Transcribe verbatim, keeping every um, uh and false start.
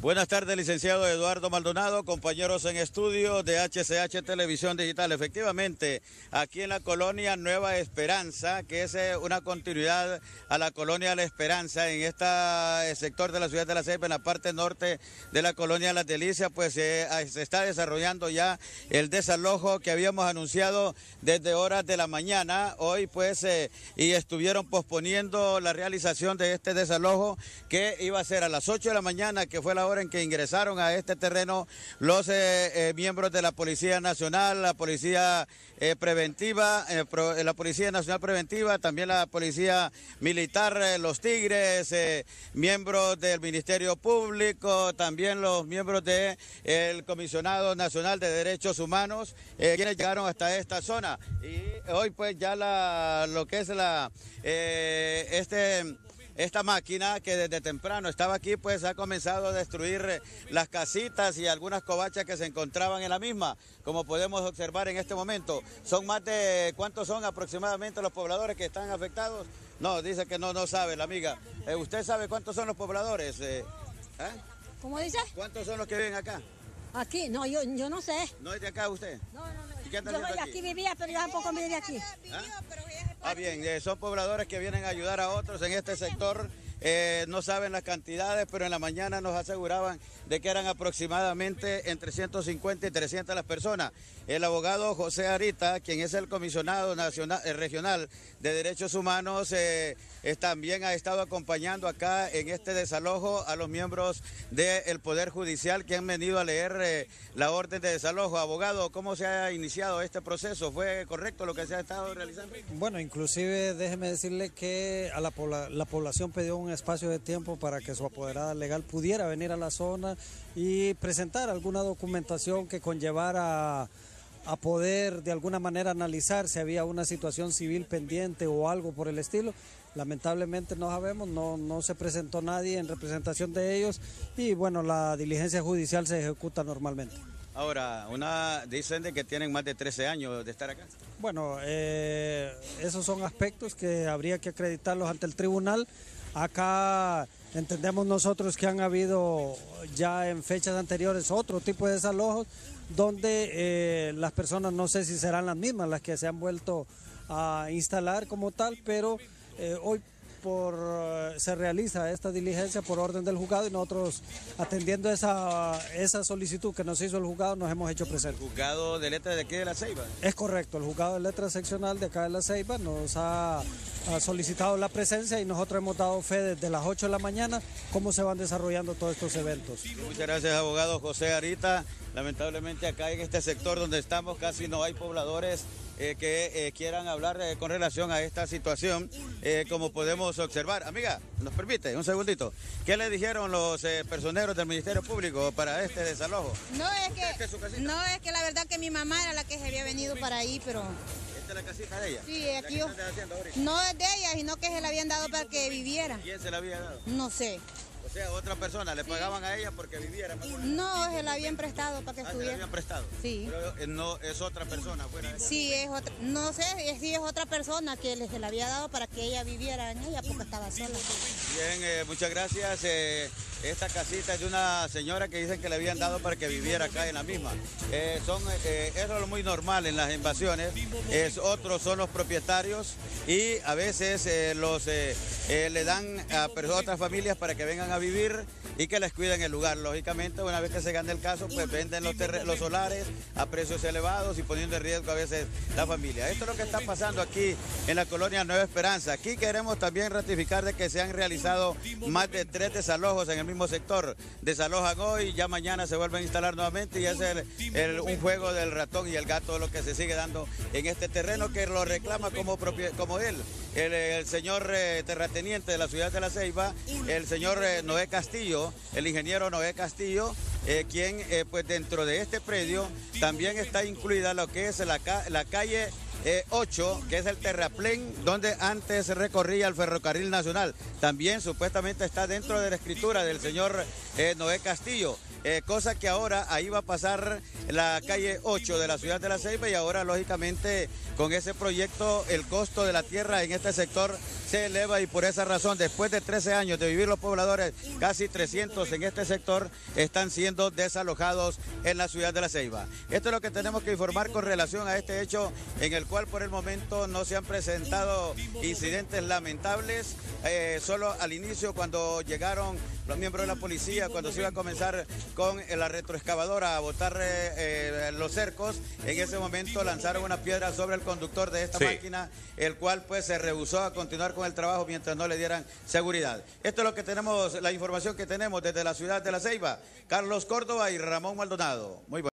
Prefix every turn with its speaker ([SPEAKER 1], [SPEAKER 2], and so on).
[SPEAKER 1] Buenas tardes, licenciado Eduardo Maldonado, compañeros en estudio de H C H Televisión Digital. Efectivamente, aquí en la colonia Nueva Esperanza, que es una continuidad a la colonia La Esperanza, en este sector de la ciudad de La Ceiba, en la parte norte de la colonia Las Delicias, pues eh, se está desarrollando ya el desalojo que habíamos anunciado desde horas de la mañana. Hoy pues, eh, y estuvieron posponiendo la realización de este desalojo que iba a ser a las ocho de la mañana, que fue la hora en que ingresaron a este terreno los eh, eh, miembros de la Policía Nacional, la Policía eh, Preventiva, eh, pro, la Policía Nacional Preventiva, también la Policía Militar, eh, los Tigres, eh, miembros del Ministerio Público, también los miembros del de, Comisionado Nacional de Derechos Humanos, eh, quienes llegaron hasta esta zona. Y hoy pues ya la, lo que es la, eh, este... Esta máquina que desde temprano estaba aquí, pues ha comenzado a destruir las casitas y algunas covachas que se encontraban en la misma, como podemos observar en este momento. Son más de, ¿cuántos son aproximadamente los pobladores que están afectados? No, dice que no, no sabe la amiga. Eh, ¿Usted sabe cuántos son los pobladores? Eh, ¿eh?
[SPEAKER 2] ¿Cómo dice?
[SPEAKER 1] ¿Cuántos son los que viven acá?
[SPEAKER 2] Aquí, no, yo, yo no sé.
[SPEAKER 1] ¿No es de acá usted?
[SPEAKER 2] No, no, no.
[SPEAKER 1] ¿Y qué anda
[SPEAKER 2] Yo
[SPEAKER 1] haciendo
[SPEAKER 2] aquí?
[SPEAKER 1] aquí
[SPEAKER 2] vivía, pero ya tampoco me de aquí.
[SPEAKER 1] ¿Ah? Ah, bien, eh, son pobladores que vienen a ayudar a otros en este sector. Eh, no saben las cantidades, pero en la mañana nos aseguraban de que eran aproximadamente entre ciento cincuenta y trescientas las personas. El abogado José Arita, quien es el comisionado nacional, eh, regional de Derechos Humanos, eh, eh, también ha estado acompañando acá en este desalojo a los miembros del Poder Judicial que han venido a leer eh, la orden de desalojo. Abogado, ¿cómo se ha iniciado este proceso? ¿Fue correcto lo que se ha estado realizando?
[SPEAKER 3] Bueno, inclusive déjeme decirle que a la, pobla la población pidió un espacio de tiempo para que su apoderada legal pudiera venir a la zona y presentar alguna documentación que conllevara a, a poder de alguna manera analizar si había una situación civil pendiente o algo por el estilo. Lamentablemente no sabemos, no, no se presentó nadie en representación de ellos y bueno, la diligencia judicial se ejecuta normalmente.
[SPEAKER 1] Ahora, una dicen de que tienen más de trece años de estar acá.
[SPEAKER 3] Bueno, eh, esos son aspectos que habría que acreditarlos ante el tribunal. Acá entendemos nosotros que han habido ya en fechas anteriores otro tipo de desalojos donde eh, las personas no sé si serán las mismas las que se han vuelto a instalar como tal, pero eh, hoy por se realiza esta diligencia por orden del juzgado y nosotros atendiendo esa, esa solicitud que nos hizo el juzgado nos hemos hecho presentes.
[SPEAKER 1] ¿El juzgado de letras de aquí de La Ceiba?
[SPEAKER 3] Es correcto, el juzgado de letras seccional de acá de La Ceiba nos ha, ha solicitado la presencia y nosotros hemos dado fe desde las ocho de la mañana cómo se van desarrollando todos estos eventos.
[SPEAKER 1] Muchas gracias, abogado José Arita. Lamentablemente acá en este sector donde estamos casi no hay pobladores Eh, que eh, quieran hablar eh, con relación a esta situación, eh, como podemos observar. Amiga, ¿nos permite un segundito? ¿Qué le dijeron los eh, personeros del Ministerio Público para este desalojo?
[SPEAKER 4] No es que no es que la verdad que mi mamá era la que se había venido para ahí, pero...
[SPEAKER 1] ¿Esta es la casita de ella?
[SPEAKER 4] Sí, aquí yo...
[SPEAKER 1] ahorita?
[SPEAKER 4] No es de ella, sino que se la habían dado para que viviera.
[SPEAKER 1] ¿Quién se la había dado?
[SPEAKER 4] No sé.
[SPEAKER 1] O sea, otra persona, le pagaban a ella porque viviera.
[SPEAKER 4] No, se la habían prestado para que
[SPEAKER 1] ah,
[SPEAKER 4] estuviera.
[SPEAKER 1] ¿Se la habían prestado?
[SPEAKER 4] Sí.
[SPEAKER 1] Pero eh, no es otra persona fuera de ella.
[SPEAKER 4] Sí, es otra, no sé, sí es otra persona que se la había dado para que ella viviera en ella porque estaba sola.
[SPEAKER 1] Bien, eh, muchas gracias. Eh, esta casita es de una señora que dicen que le habían dado para que viviera acá en la misma. Eh, son, eh, eso es lo muy normal en las invasiones. Es, otros son los propietarios y a veces eh, los eh, eh, le dan a otras familias para que vengan a vivir y que les cuiden el lugar. Lógicamente, una vez que se gane el caso, pues venden los, los solares a precios elevados y poniendo en riesgo a veces la familia. Esto es lo que está pasando aquí en la colonia Nueva Esperanza. Aquí queremos también ratificar de que se han realizado más de tres desalojos en el mismo sector. Desalojan hoy, ya mañana se vuelven a instalar nuevamente y es el, el, un juego del ratón y el gato lo que se sigue dando en este terreno que lo reclama como, como él, el, el señor eh, terrateniente de la ciudad de La Ceiba, el señor eh, Noé Castillo, el ingeniero Noé Castillo, eh, quien eh, pues dentro de este predio también está incluida lo que es la, la calle eh, ocho, que es el terraplén donde antes recorría el ferrocarril nacional. También supuestamente está dentro de la escritura del señor eh, Noé Castillo. Eh, cosa que ahora ahí va a pasar la calle ocho de la ciudad de La Ceiba y ahora lógicamente con ese proyecto el costo de la tierra en este sector se eleva y por esa razón después de trece años de vivir los pobladores, casi trescientos en este sector están siendo desalojados en la ciudad de La Ceiba. Esto es lo que tenemos que informar con relación a este hecho en el cual por el momento no se han presentado incidentes lamentables, eh, solo al inicio cuando llegaron los miembros de la policía, cuando se iba a comenzar con la retroexcavadora a botar eh, eh, los cercos, en ese momento lanzaron una piedra sobre el conductor de esta sí. máquina, el cual pues se rehusó a continuar con el trabajo mientras no le dieran seguridad. Esto es lo que tenemos, la información que tenemos desde la ciudad de La Ceiba. Carlos Córdoba y Ramón Maldonado. Muy bueno.